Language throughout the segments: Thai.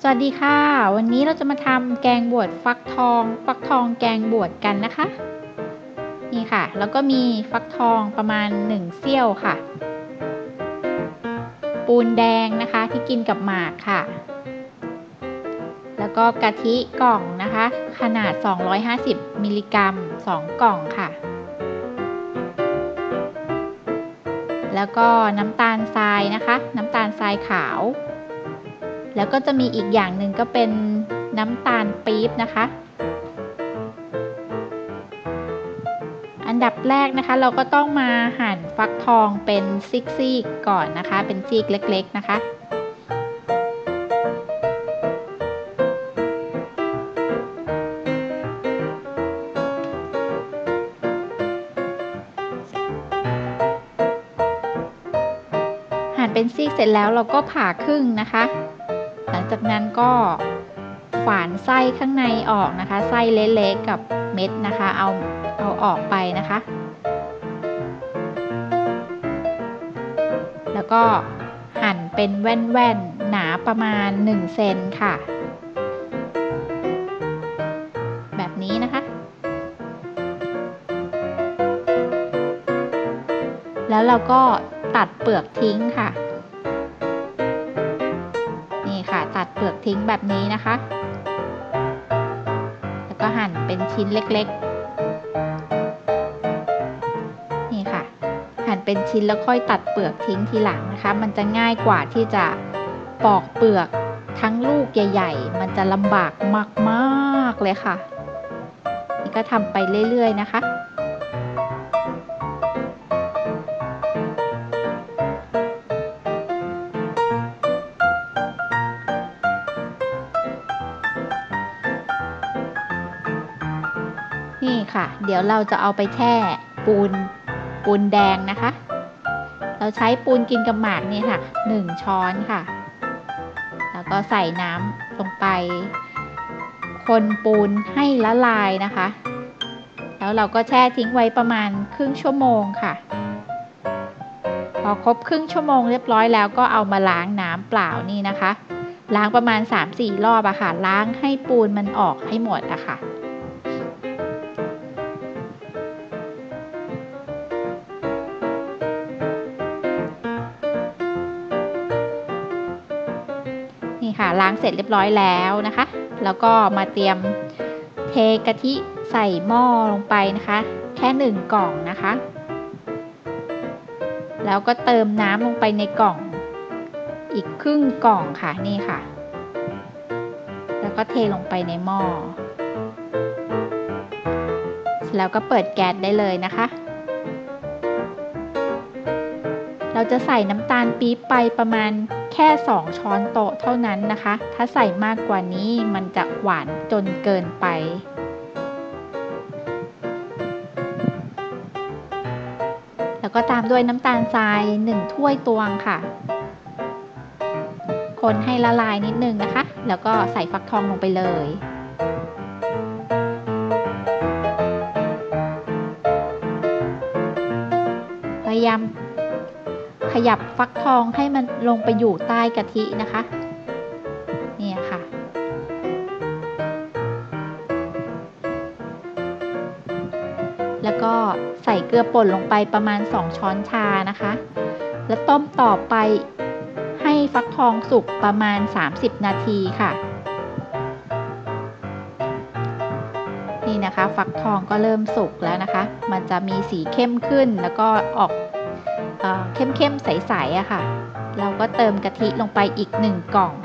สวัสดีค่ะวันนี้เราจะมาทำแกงบวชฟักทองแกงบวชกันนะคะนี่ค่ะแล้วก็มีฟักทองประมาณ1เสี้ยวค่ะปูนแดงนะคะที่กินกับหมากค่ะแล้วก็กะทิกล่องนะคะขนาด250มิลลิกรัม2กล่องค่ะแล้วก็น้ำตาลทรายนะคะน้ำตาลทรายขาวแล้วก็จะมีอีกอย่างหนึ่งก็เป็นน้ำตาลปี๊บนะคะอันดับแรกนะคะเราก็ต้องมาหั่นฟักทองเป็นซีกๆก่อนนะคะเป็นซีกเล็กๆนะคะหั่นเป็นซีกเสร็จแล้วเราก็ผ่าครึ่งนะคะหลังจากนั้นก็ฝานไส้ข้างในออกนะคะไส้เละๆกับเม็ดนะคะเอาออกไปนะคะแล้วก็หั่นเป็นแว่นๆหนาประมาณ1 เซนค่ะแบบนี้นะคะแล้วเราก็ตัดเปลือกทิ้งค่ะนี่ค่ะตัดเปลือกทิ้งแบบนี้นะคะแล้วก็หั่นเป็นชิ้นเล็กๆนี่ค่ะหั่นเป็นชิ้นแล้วค่อยตัดเปลือกทิ้งทีหลังนะคะมันจะง่ายกว่าที่จะปอกเปลือกทั้งลูกใหญ่ๆมันจะลำบากมากๆเลยค่ะนี่ก็ทำไปเรื่อยๆนะคะนี่ค่ะเดี๋ยวเราจะเอาไปแช่ปูนแดงนะคะเราใช้ปูนกินกับหมากนี่ค่ะ1 ช้อนค่ะแล้วก็ใส่น้ำลงไปคนปูนให้ละลายนะคะแล้วเราก็แช่ทิ้งไว้ประมาณครึ่งชั่วโมงค่ะพอครบครึ่งชั่วโมงเรียบร้อยแล้วก็เอามาล้างน้ำเปล่านี่นะคะล้างประมาณ 3-4 รอบอะค่ะล้างให้ปูนมันออกให้หมดอะค่ะนี่ค่ะล้างเสร็จเรียบร้อยแล้วนะคะแล้วก็มาเตรียมเทกะทิใส่หม้อลงไปนะคะแค่1 กล่องนะคะแล้วก็เติมน้ำลงไปในกล่องอีกครึ่งกล่องค่ะนี่ค่ะแล้วก็เทลงไปในหม้อแล้วก็เปิดแก๊สได้เลยนะคะเราจะใส่น้ำตาลปี๊บไปประมาณแค่2 ช้อนโต๊ะเท่านั้นนะคะถ้าใส่มากกว่านี้มันจะหวานจนเกินไปแล้วก็ตามด้วยน้ำตาลทราย1 ถ้วยตวงค่ะคนให้ละลายนิดนึงนะคะแล้วก็ใส่ฟักทองลงไปเลยพยายามขยับฟักทองให้มันลงไปอยู่ใต้กะทินะคะนี่ค่ะแล้วก็ใส่เกลือป่นลงไปประมาณ2 ช้อนชานะคะแล้วต้มต่อไปให้ฟักทองสุกประมาณ30 นาทีค่ะนี่นะคะฟักทองก็เริ่มสุกแล้วนะคะมันจะมีสีเข้มขึ้นแล้วก็ออกเข้มๆใสๆอะค่ะเราก็เติมกะทิลงไปอีก1 กล่อง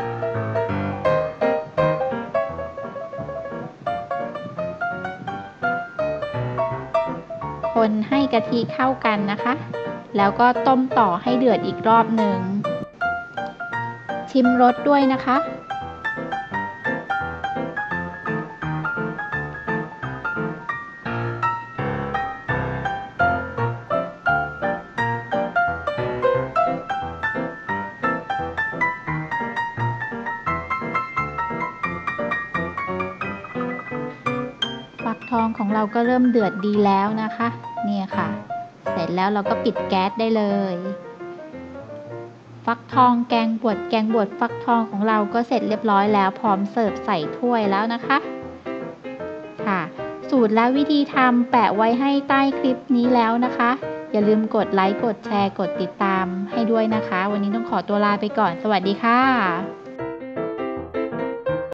คนให้กะทิเข้ากันนะคะแล้วก็ต้มต่อให้เดือดอีกรอบหนึ่งชิมรสด้วยนะคะฟักทองของเราก็เริ่มเดือดดีแล้วนะคะเนี่ยค่ะเสร็จแล้วเราก็ปิดแก๊สได้เลยฟักทองแกงบวชฟักทองของเราก็เสร็จเรียบร้อยแล้วพร้อมเสิร์ฟใส่ถ้วยแล้วนะคะค่ะสูตรและวิธีทำแปะไว้ให้ใต้คลิปนี้แล้วนะคะอย่าลืมกดไลค์กดแชร์กดติดตามให้ด้วยนะคะวันนี้ต้องขอตัวลาไปก่อนสวัสดีค่ะ